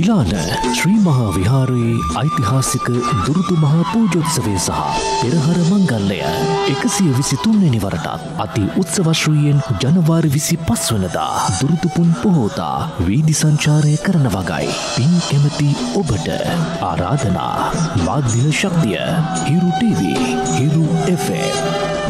ගිලාන ශ්‍රී මහා විහාරයේ ඓතිහාසික දුරුතු මහා පූජෝත්සවය සහ පෙරහර මංගල්‍යය 123 වෙනි වරටත් අති උත්සවශ්‍රීයෙන් ජනවාරි 25 වනදා දුරුතුපුන් පොහෝතා වීදි සංචාරය කරන වගයි. පින් කැමති ඔබට ආරාධනා මාධ්‍ය ශක්තිය හිරු TV හිරු FM